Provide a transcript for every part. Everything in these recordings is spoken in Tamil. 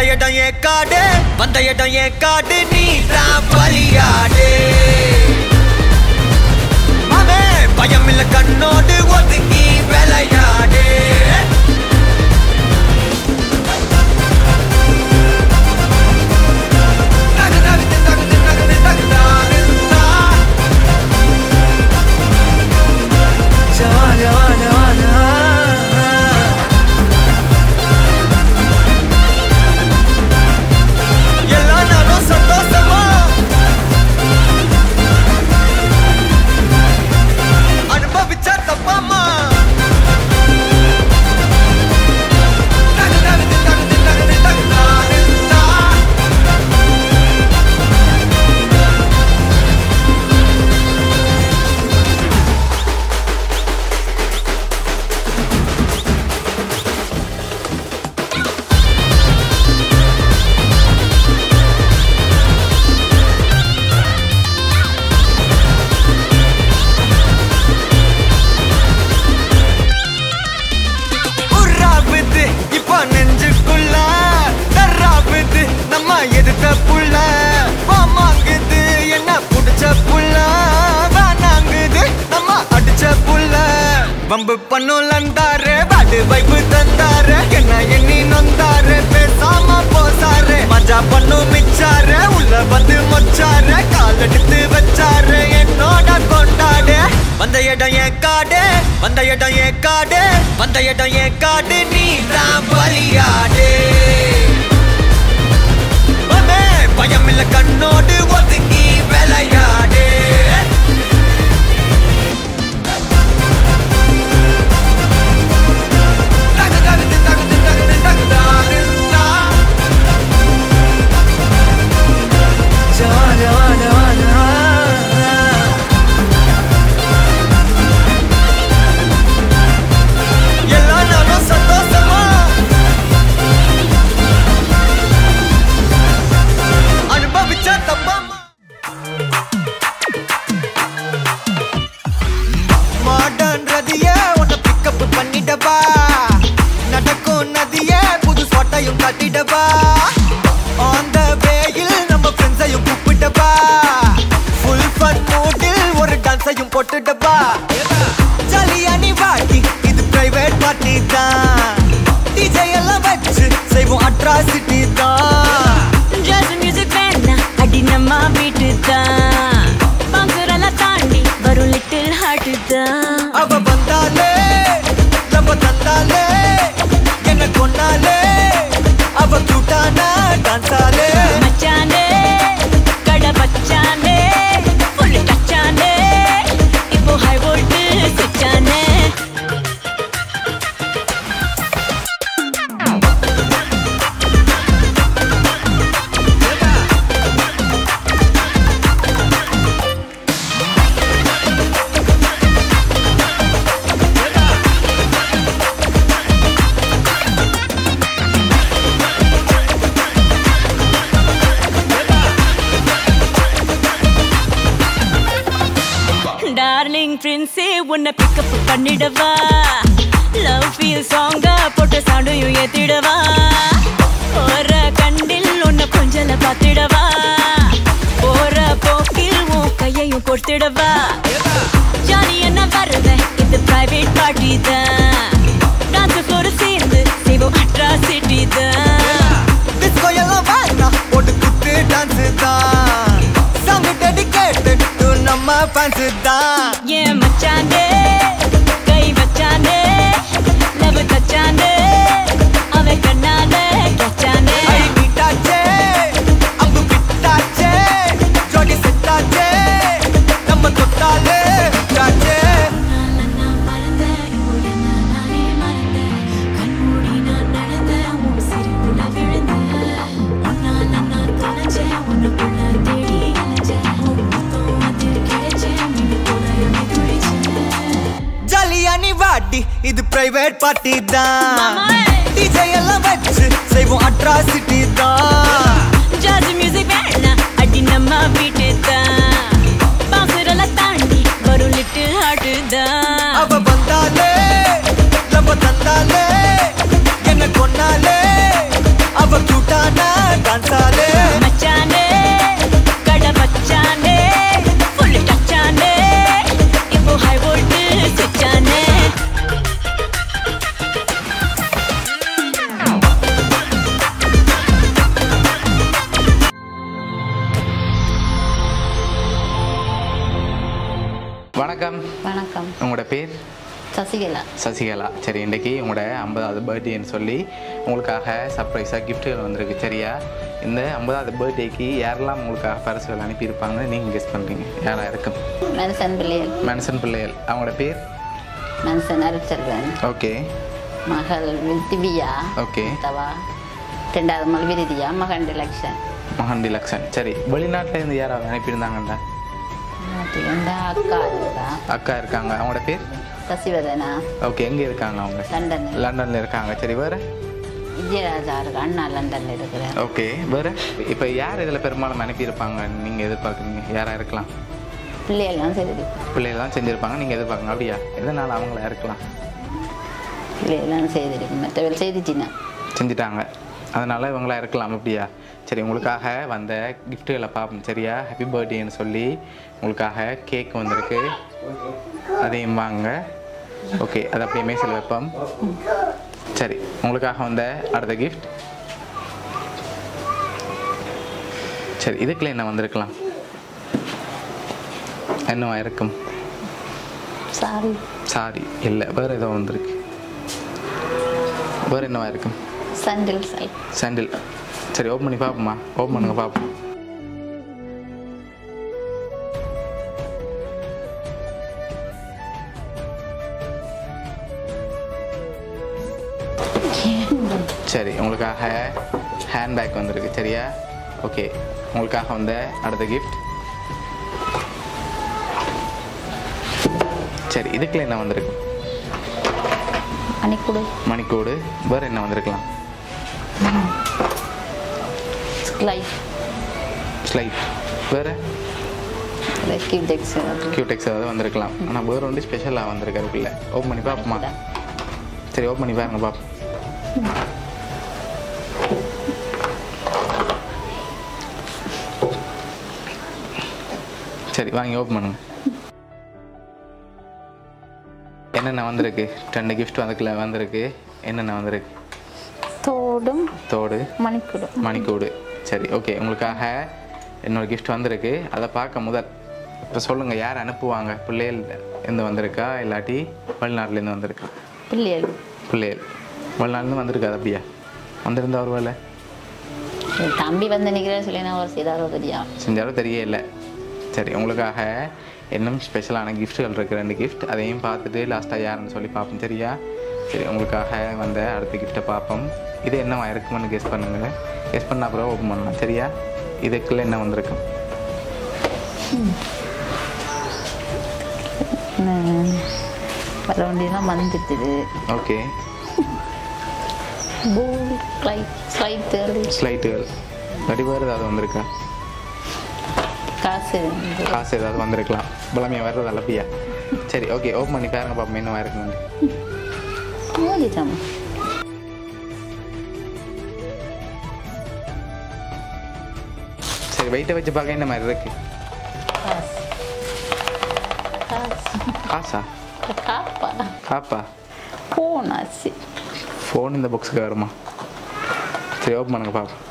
இடம் ஏன் காடு வந்த இடம் ஏன் காடு நீ தான் பலியாடு மாமே பயம் இல்ல கண்ணோடு ஒதுங்கி விளையாடு வம்பு பண்ணும் லந்தாரு பாடு வைப்பு தந்தாரு என்ன எண்ணி நொந்தாரு பேசாம போசாரு மஜா பண்ணும் மிச்சாரு உள்ள வந்து மொச்சாரு கால் எடுத்து வச்சாரு என்னோட கொண்டாடு வந்த இடம் ஏன் காடு வந்த இடம் ஏன் காடு வந்த இடம் ஏன் காடு நீ தான் பலியாடு பயம் இல்ல கண்ணோடு ஒதுங்கி விளையாடு நடக்கும் நதியே புது ஸ்பாட்டையும் காட்டிடவா ஆன் த வேயில் நம்ம ஃப்ரெண்ட்ஸையும் கூப்பிட்டவா ஃபுல் ஃபன் மூடில் ஒரு டான்ஸையும் போட்டுடவா ஜாலியா நீ வாடி இது பிரைவேட் பார்ட்டி தான் டிஜே எல்லாம் வச்சு செய்வோம் அட்ராசிட்டி தான் ஜாஸ் மியூசிக் வேணா அடி நம்ம வீட்டு தான் பங்குரெல்லாம் தாண்டி வரும் லிட்டில் ஹார்ட் தான் அவ வந்தாலே நம்ம தந்தாலே என்ன கொண்டாலே அவ கூட்டானா டான்ஸாலே மச்சானே கடை பச்சானே ஃபுல் டச்சானே இப்போ ஹை வோல்ட் சுச்சானே டார்லிங் பிரின்ஸே உன்னை பிக்கப் பண்ணிடவா லவ் ஃபீல் சாங்கா போட்ட சவுண்டையும் ஏத்திடவா போற கண்டில் உன்னை கொஞ்சல பார்த்திடவா போற போக்கில் உன் கையையும் கொடுத்திடவா ஜாலி என்ன வருவேன் இது பிரைவேட் பார்ட்டி தான் டான்ஸ் ஃப்ளோர் சேர்ந்து செய்வோம் அட்ராசிட்டி தான் டிஸ்கோ எல்லாம் வேணா போட்டு குத்து டான்ஸ் தான் சாங் டெடிகேட்டட் டு நம்ம ஃபேன்ஸ் தான் ஏன் மச்சானே கை வச்சானே லவ் தச்சானே அவ கண்ணாலே கச்சானே ஐ மீட்டாச்சே அம்பு பிட்டாச்சே ஜோடி செட்டாச்சே நம்ம தொட்டாலே சாச்சே நான் மறந்தேன் உடனே நானே மறந்தேன் கண்மூடி நான் நடந்தேன் உன் சிரிப்புல விழுந்தேன் உன்னால நான் தொலைஞ்சேன் உன்னுக்குள்ள தேடி அலைஞ்சேன் உன் முத்தம் அதில் கிடைச்சேன் மின்னு போல என்னை துடிச்சேன் ஜாலியா நீ வாடி இது பிரைவேட் பார்ட்டி தான் மாமா டிஜே எல்லாம் வச்சு செய்வோம் அட்ராசிட்டி தான் ஜாஸ் மியூசிக் வேணா அடி நம்ம வீட்டு தான் பங்குரெல்லாம் தாண்டி வரும் லிட்டில் ஹார்ட் தான் அவ வந்தாலே நம்ம தந்தாலே என்ன கொண்டாலே அவ கூட்டானா டான்ஸாலே மச்சானே கட மச்சானே ஃபுல் டச்சானே இப்போ ஹை வோல்டேஜ் சுச்சானே வணக்கம். வணக்கம். உங்களோட பேர்? சசிகலா. சசிகலா. சரி, இன்றைக்கி உங்களோட 50வது பர்த்டேன்னு சொல்லி உங்களுக்காக சர்ப்ரைஸாக கிஃப்ட்டுகள் வந்திருக்கு. சரியா? இந்த 50வது பர்த்டேக்கு யாரெல்லாம் உங்களுக்காக பரிசுகள் அனுப்பியிருப்பாங்கன்னு நீங்கள் கெஸ் பண்ணுறீங்க. யாராக இருக்கும்? மனுஷன் பிள்ளைகள். மனுஷன் பிள்ளைகள். அவங்களோட பேர்? மனுஷன் அருட்செல்வன். ஓகே. மகள் திவ்யா. ஓகே. தவா 2வது மகள் விருதியா. மகன் டிலக்ஷன். மகன் டிலக்ஷன். சரி, வெளிநாட்டில் இருந்து யாராவது அனுப்பியிருந்தாங்கண்டா? அக்கா இருக்கா. அக்கா இருக்காங்க. அவங்களோட பேர்? சசிவதனா. ஓகே. எங்கே இருக்காங்க அவங்க? லண்டன். லண்டனில் இருக்காங்க. சரி, வேறு? விஜயராஜா இருக்கு. அண்ணா லண்டனில் இருக்கிறார். ஓகே. வேறு? இப்போ யார் இதில் பெரும்பாலும் அனுப்பியிருப்பாங்க நீங்கள் எதிர்பார்க்குறீங்க? யாராக இருக்கலாம்? பிள்ளைகள்லாம் சரி. பிள்ளைகள் தான் செஞ்சுருப்பாங்க, நீங்கள் எதிர்பார்க்கணும். அப்படியா? எதனால் அவங்கள இருக்கலாம்? பிள்ளைகள்லாம் செய்திருக்கு. மற்றவர்கள் செய்திச்சின்னா செஞ்சுட்டாங்க, அதனால் இவங்களா இருக்கலாம். அப்படியா? சரி, உங்களுக்காக வந்த கிஃப்ட்டுகளை பார்ப்போம். சரியா? ஹாப்பி பர்த்டேன்னு சொல்லி உங்களுக்காக கேக் வந்திருக்கு, அதையும் வாங்க. ஓகே, அது அப்படியே மேசையில் வைப்போம். சரி, உங்களுக்காக வந்த அடுத்த கிஃப்ட். சரி, இதுக்குள்ள என்ன வந்திருக்கலாம்? என்னவா இருக்கும்? சாரி. சாரி இல்லை, வேறு ஏதோ வந்திருக்கு. வேறு என்னவா இருக்கும்? சண்டில். சாண்டில். சரி, ஓப்பன் பண்ணி பார்ப்போம்மா. ஓப்பன் பண்ணுங்க பார்ப்போம். சரி, உங்களுக்காக ஹேண்ட்பேக் வந்திருக்கு. சரியா? ஓகே, உங்களுக்காக வந்த அடுத்த கிஃப்ட். சரி, இதுக்குள்ள என்ன வந்திருக்கு? மணிக்கூடு. மணிக்கூடு. வேறு என்ன வந்திருக்கலாம்? ஸ்லைட். வேறு? கியூடெக்ஸ் ஏதாவது வந்திருக்கலாம். ஆனால் வேறு ஒன்று ஸ்பெஷலாக வந்திருக்கு அதுக்குள்ள. ஓப்பன் பண்ணி பார்ப்போமா? சரி, ஓப்பன் பண்ணி பாருங்க பார்ப்போம். சரி, வாங்கி ஓப்பன் பண்ணுங்க. என்னென்ன வந்திருக்கு? 2 கிஃப்ட் அதுக்குள்ள வந்திருக்கு. என்னென்ன வந்திருக்கு? தோடு, மணிக்கூடு. சரி, ஓகே. உங்களுக்காக இன்னொரு கிஃப்ட் வந்திருக்கு. அதை பார்க்க முதல் இப்போ சொல்லுங்கள், யார் அனுப்புவாங்க? பிள்ளைகள் இருந்து வந்திருக்கா இல்லாட்டி வெளிநாட்டிலேருந்து வந்திருக்கா? பிள்ளைகள். வெளிநாட்டிலேருந்து வந்திருக்காது. அப்படியா? வந்திருந்தா ஒரு வேலை தம்பி வந்து நிற்கிறேன்னு சொல்லி நான் ஒரு செஞ்சாலும் தெரியல. சரி, உங்களுக்காக இன்னும் ஸ்பெஷலான கிஃப்ட்டுகள் இருக்குது. 2 கிஃப்ட். அதையும் பார்த்துட்டு லாஸ்ட்டாக யாருன்னு சொல்லி பார்ப்போம். சரியா? சரி, உங்களுக்காக வந்த அடுத்த கிஃப்ட்டை பார்ப்போம். இது என்னவா இருக்குமென்னு கெஸ் பண்ணுங்க. கெஸ் பண்ண அப்புறம் ஓப்பன் பண்ணலாம். சரியா? இதுக்குள்ள என்ன வந்திருக்கும்? வந்துட்டுது. ஓகே. ஸ்லைட்டுகள். வேறு ஏதாவது வந்திருக்கா? காசு ஏதாவது வந்திருக்கலாம். பலமையாக வர்றது அல்லப்பியா? சரி, ஓகே. ஓப்பன் பண்ணி பாருங்க பார்ப்போம் என்னவா இருக்குன்னு. சரி, வெயிட்டை வச்சு பார்க்க என்ன மாதிரி இருக்கு? காசா? காப்பா? ஃபோன் இந்த பாக்ஸுக்கு வருமா? சரி, ஓப்பன் பண்ணுங்க பார்ப்போம்.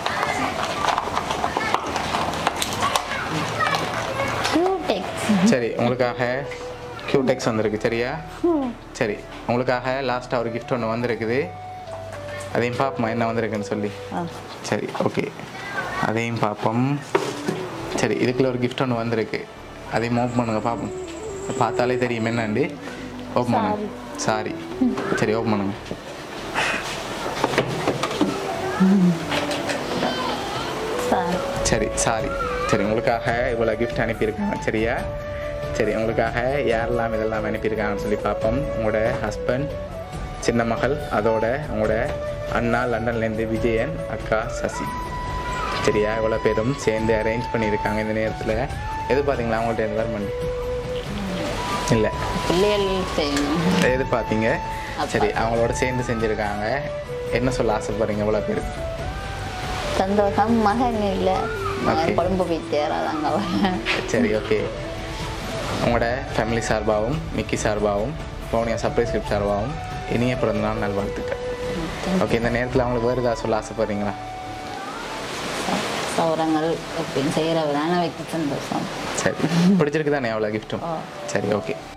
சரி, உங்களுக்காக கியூடெக்ஸ் வந்திருக்கு. சரியா? சரி, உங்களுக்காக லாஸ்ட்டாக ஒரு கிஃப்ட் ஒன்று வந்திருக்குது. அதையும் பார்ப்போமா என்ன வந்திருக்குன்னு சொல்லி. சரி, ஓகே. அதையும் பார்ப்போம். சரி, இதுக்குள்ள ஒரு கிஃப்ட் ஒன்று வந்திருக்கு. அதையும் ஓப்பன் பண்ணுங்க பார்ப்போம். பார்த்தாலே தெரியும் என்னண்டு. ஓப்பன் பண்ணுங்க. சாரி. சரி, ஓப்பன் பண்ணுங்க. சரி, சாரி. சரி, உங்களுக்காக இவ்வளோ கிஃப்ட் அனுப்பியிருக்காங்க. சரியா? சரி, உங்களுக்காக யாரெல்லாம் இதெல்லாம் அனுப்பியிருக்காங்கன்னு சொல்லி பார்ப்போம். உங்களோட ஹஸ்பண்ட், சின்ன மகள், அதோட உங்களோட அண்ணா லண்டன்லேருந்து விஜயன், அக்கா சசி. சரியா? இவ்வளோ பேரும் சேர்ந்து அரேஞ்ச் பண்ணியிருக்காங்க இந்த நேரத்தில். எதிர்பார்த்தீங்களா அவங்கள்ட்ட என்வரன்மெண்ட்? இல்லை, எதிர்பார்த்தீங்க. சரி, அவங்களோட சேர்ந்து செஞ்சுருக்காங்க. என்ன சொல்ல ஆசைப்படுறீங்க? இவ்வளோ பேர் சந்தோஷம். மகன் இல்லை, மகன் கொழும்பு போயிட்டார், அதாங்க. சரி, ஓகே. உங்களோட ஃபேமிலி சார்பாகவும் மிக்கி சார்பாகவும் பவுனியா சர்ப்ரைஸ் கிஃப்ட் சார்பாகவும் இனிய பிறந்தநாள் நல்வாழ்த்துக்கள். ஓகே, இந்த நேரத்தில் அவங்களுக்கு வேறு ஏதாவது சொல்ல ஆசைப்படுறீங்களா? சௌரங்கள் எப்படின்னு செய்கிறவதான வைக்க சந்தோஷம். சரி, பிடிச்சிருக்கு தானே அவ்வளோ கிஃப்ட்டும்? சரி, ஓகே.